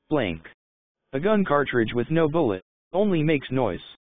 Blank. A gun cartridge with no bullet only makes noise.